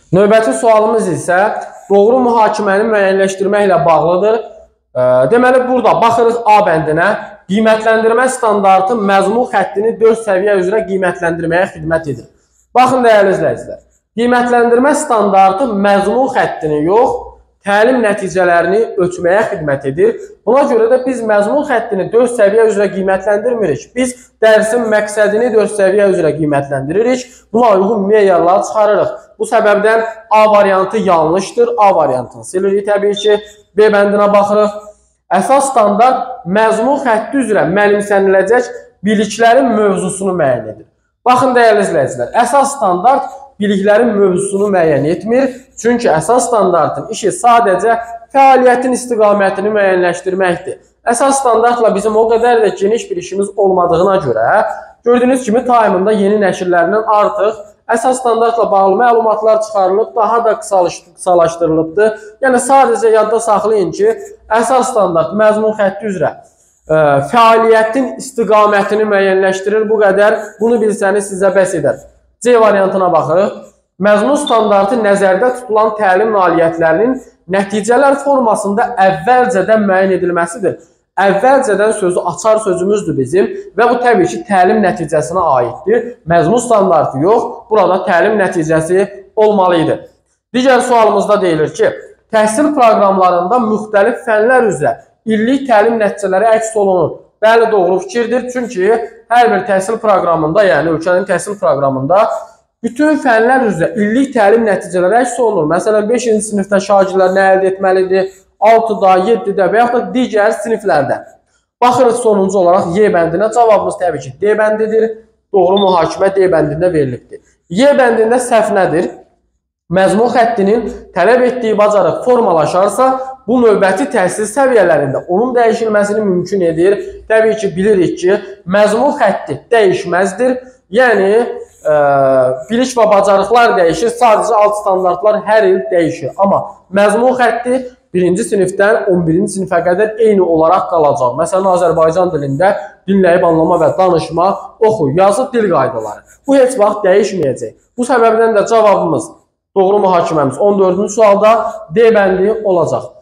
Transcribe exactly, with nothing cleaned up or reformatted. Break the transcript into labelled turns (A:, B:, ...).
A: Növbəti sualımız isə doğru mühakiməni müəyyənləşdirməklə bağlıdır. Deməli, burada baxırıq A bəndinə. Qiymətləndirmə standartı məzmun xəttini dörd səviyyə üzrə qiymətləndirməyə xidmət edir. Baxın, dəyərli izləyicilər, qiymətləndirmə standartı məzmun xəttini yox, təlim nəticələrini ölçməyə xidmət edir. Buna görə də biz məzmun xəttini dörd səviyyə üzrə qiymətləndirmirik. Biz dərsin məqsədini dörd səviyyə üzrə qiymətləndiririk. Buna uyğun meyarlar çıxarırıq. Bu səbəbdən A variantı yanlışdır. A variantını silirik təbii ki. B bəndinə baxırıq. Əsas standart məzmun xətti üzrə mənimsəniləcək biliklərin mövzusunu müəyyən edir. Baxın, dəyərli izləyicilər, əsas standart biliklərin mövzusunu müəyyən etmir. Çünki əsas standartın işi sadəcə fəaliyyətin istiqamətini müəyyənləşdirməkdir. Əsas standartla bizim o qədər də geniş bir işimiz olmadığına görə, gördüyünüz kimi Time'ında yeni nəşrlərindən artıq əsas standartla bağlı məlumatlar çıxarılıb, daha da qısalaşdırılıbdır. Yəni, sadəcə yadda saxlayın ki, əsas standart məzmun xətti üzrə ə, fəaliyyətin istiqamətini müəyyənləşdirir. Bu qədər, bunu bilsəniz sizə bəs edər. C variantına baxırıq. Məzmun standartı nəzərdə tutulan təlim nailiyyətlərinin nəticələr formasında əvvəlcədən müəyyən edilməsidir. Əvvəlcədən sözü açar sözümüzdür bizim və bu təbii ki, təlim nəticəsinə aiddir. Məzmun standartı yox, burada təlim nəticəsi olmalıydı. Digər sualımızda deyilir ki, təhsil proqramlarında müxtəlif fənlər üzrə illik təlim nəticələri əks olunur. Bəli, doğru fikirdir. Çünki hər bir təhsil proqramında, yəni ölkənin təhsil proqramında bütün fənlər üzrə illik təlim nəticələri əks olunur. Məsələn, beşinci sinifdə şagirdlər nə əldə etməlidir? altıda, yeddidə və yaxud da digər siniflərdə. Baxırıq sonuncu olaraq Y bəndinə. Cavabımız təbii ki, D bəndidir. Doğru mühakimə D bəndində verilibdir. Y bəndində səhv nədir? Məzmun xəttinin tələb etdiyi bacarıq formalaşarsa, bu növbəti təhsil səviyyələrində onun dəyişilməsini mümkün edir. Təbii ki, bilirik ki, məzmun xətti dəyişməzdir. Yəni, ə, bilik və bacarıqlar dəyişir. Sadəcə alt standartlar hər il dəyişir. Amma məzmun xətti birinci sinifdən on birinci sinifə qədər eyni olaraq qalacaq. Məsələn, Azərbaycan dilində dinləyib anlama və danışma, oxu, yazı, dil qaydaları. Bu heç vaxt dəyişməyəcək. Bu səbəbdən də cavabımız, doğru mühakiməmiz on dördüncü sualda D bəndi olacaq.